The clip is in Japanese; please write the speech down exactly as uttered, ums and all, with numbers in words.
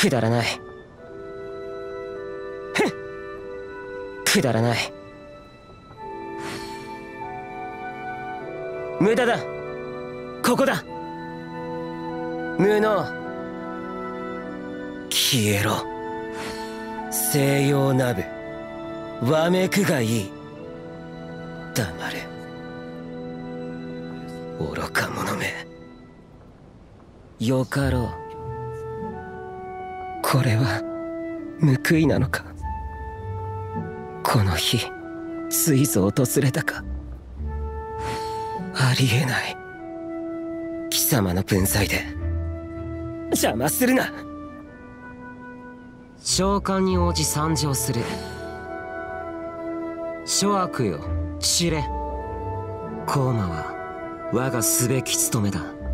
くだらない。ふん、くだらない。無駄だ。ここだ。無能。消えろ。西洋ナブ。わめくがいい。黙れ。愚か者め。よかろう。これは報いなのか。この日ついぞ訪れたか。ありえない。貴様の分際で邪魔するな。召喚に応じ参上する。諸悪よ散れ。高魔は我がすべき務めだ。